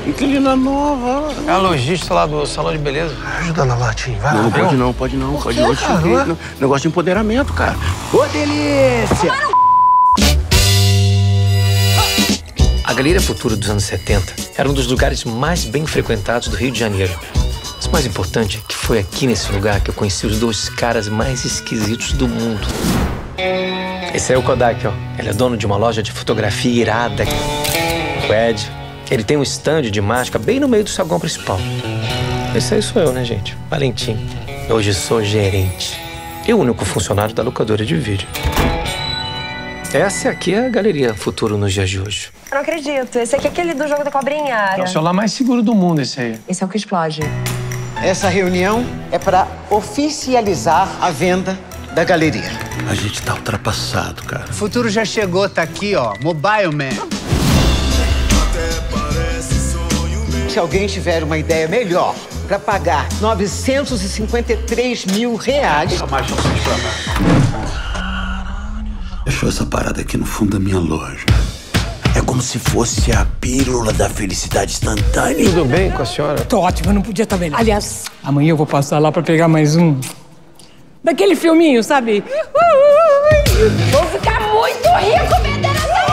Inquilina nova. É a lojista lá do salão de beleza. Ajuda na latinha, vai. Não, pode não, pode não. Pode não. Negócio de empoderamento, cara. Ô, delícia! A Galeria Futuro dos anos 70 era um dos lugares mais bem frequentados do Rio de Janeiro. Mas o mais importante é que foi aqui nesse lugar que eu conheci os dois caras mais esquisitos do mundo. Esse é o Kodak, ó. Ele é dono de uma loja de fotografia irada. O Ed, ele tem um stand de mágica bem no meio do saguão principal. Esse aí sou eu, né, gente? Valentim. Hoje sou gerente. E o único funcionário da locadora de vídeo. Essa aqui é a Galeria Futuro nos dias de hoje. Eu não acredito. Esse aqui é aquele do jogo da cobrinha. É o celular mais seguro do mundo, esse aí. Esse é o que explode. Essa reunião é para oficializar a venda da galeria. A gente tá ultrapassado, cara. O futuro já chegou, tá aqui, ó. Mobile Man. Se alguém tiver uma ideia melhor para pagar 953 mil reais... Deixou essa parada aqui no fundo da minha loja. É como se fosse a pílula da felicidade instantânea. Tudo bem com a senhora? Tô ótimo, eu não podia estar melhor. Aliás, amanhã eu vou passar lá pra pegar mais um... daquele filminho, sabe? Vou ficar muito rico vendendo essa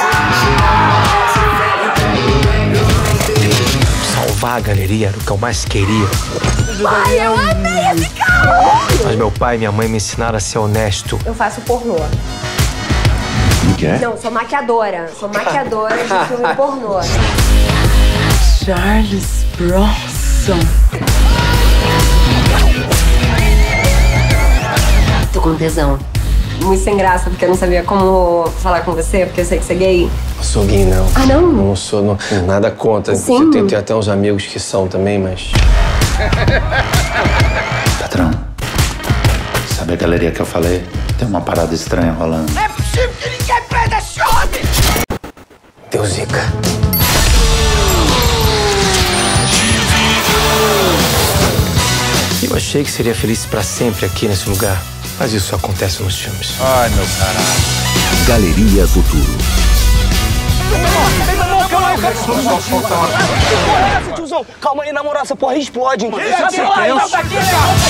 Salvar a galeria era o que eu mais queria. Pai, eu amei esse carro! Mas meu pai e minha mãe me ensinaram a ser honesto. Eu faço pornô. O que é? Não, sou maquiadora. Sou maquiadora de filme pornô. Charles Bronson. Tô com tesão. Muito sem graça, porque eu não sabia como falar com você, porque eu sei que você é gay. Eu sou gay, não. Ah, não? Não sou, não, nada contra. Sim. Tem até uns amigos que são também, mas... Patrão, sabe a galeria que eu falei? Tem uma parada estranha rolando. É possível que ninguém prenda esse homem! Deu zica. Eu achei que seria feliz pra sempre aqui nesse lugar. Mas isso acontece nos filmes. Ai, meu caralho. Galeria Futuro. Calma aí, na moral, essa porra explode. Sai daqui,